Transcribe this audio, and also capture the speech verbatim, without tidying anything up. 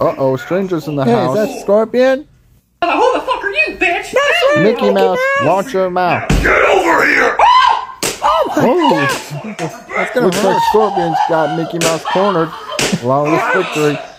Uh-oh, strangers in the hey, house. Is that Scorpion? Who the fuck are you, bitch? Mickey Mouse, launch your mouth. Get over here! Oh my Oh. God! That's gonna Looks hurt. like Scorpion's got Mickey Mouse cornered. Long victory.